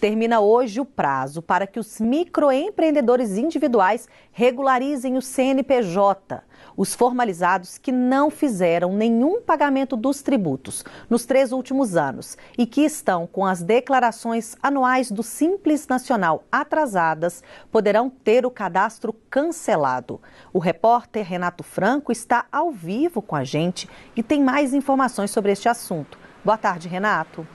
Termina hoje o prazo para que os microempreendedores individuais regularizem o CNPJ. Os formalizados que não fizeram nenhum pagamento dos tributos nos 3 últimos anos e que estão com as declarações anuais do Simples Nacional atrasadas poderão ter o cadastro cancelado. O repórter Renato Franco está ao vivo com a gente e tem mais informações sobre este assunto. Boa tarde, Renato.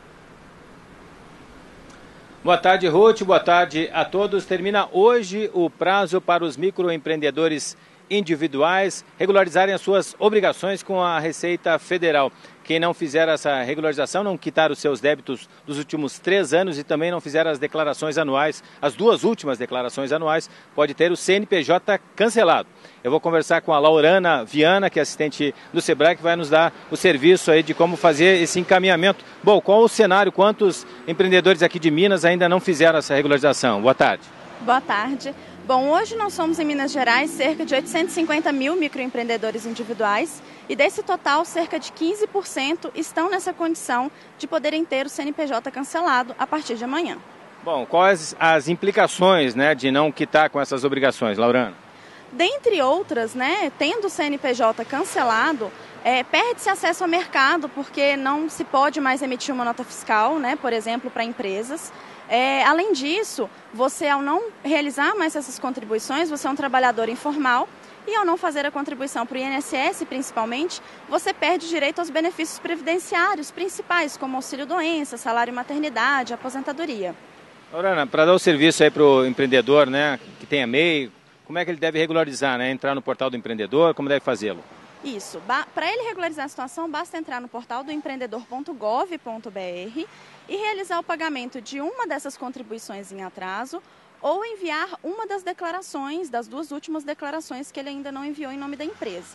Boa tarde, Ruth. Boa tarde a todos. Termina hoje o prazo para os microempreendedores individuais regularizarem as suas obrigações com a Receita Federal. Quem não fizer essa regularização, não quitar os seus débitos dos últimos 3 anos e também não fizer as declarações anuais, as 2 últimas declarações anuais, pode ter o CNPJ cancelado. Eu vou conversar com a Laurana Viana, que é assistente do Sebrae, que vai nos dar o serviço aí de como fazer esse encaminhamento. Bom, qual o cenário? Quantos empreendedores aqui de Minas ainda não fizeram essa regularização? Boa tarde. Boa tarde. Bom, hoje nós somos em Minas Gerais cerca de 850 mil microempreendedores individuais e desse total cerca de 15% estão nessa condição de poderem ter o CNPJ cancelado a partir de amanhã. Bom, quais as implicações, de não quitar com essas obrigações, Laurana? Dentre outras, tendo o CNPJ cancelado, perde-se acesso ao mercado porque não se pode mais emitir uma nota fiscal, por exemplo, para empresas. Além disso, você ao não realizar mais essas contribuições, você é um trabalhador informal e ao não fazer a contribuição para o INSS, principalmente, você perde direito aos benefícios previdenciários principais, como auxílio-doença, salário-maternidade, aposentadoria. Laurana, para dar o serviço aí para o empreendedor, que tenha MEI, como é que ele deve regularizar, entrar no portal do empreendedor, como deve fazê-lo? Isso, para ele regularizar a situação, basta entrar no portal do empreendedor.gov.br e realizar o pagamento de uma dessas contribuições em atraso ou enviar uma das declarações, das 2 últimas declarações que ele ainda não enviou em nome da empresa,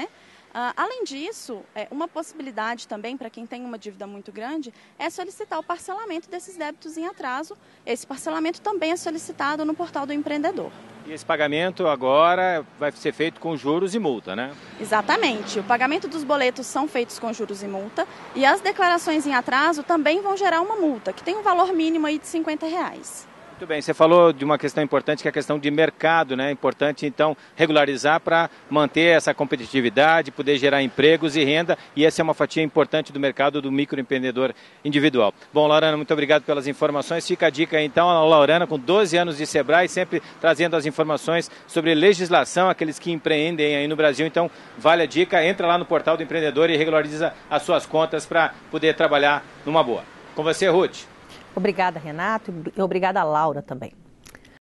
Além disso, uma possibilidade também para quem tem uma dívida muito grande é solicitar o parcelamento desses débitos em atraso. Esse parcelamento também é solicitado no portal do empreendedor. E esse pagamento agora vai ser feito com juros e multa, Exatamente. O pagamento dos boletos são feitos com juros e multa e as declarações em atraso também vão gerar uma multa, que tem um valor mínimo aí de R$50. Muito bem, você falou de uma questão importante, que é a questão de mercado, Importante, então, regularizar para manter essa competitividade, poder gerar empregos e renda, e essa é uma fatia importante do mercado do microempreendedor individual. Bom, Laurana, muito obrigado pelas informações. Fica a dica, então, a Laurana, com 12 anos de Sebrae, sempre trazendo as informações sobre legislação, aqueles que empreendem aí no Brasil. Então, vale a dica, entra lá no portal do empreendedor e regulariza as suas contas para poder trabalhar numa boa. Com você, Ruth. Obrigada, Renato, e obrigada, Laura, também.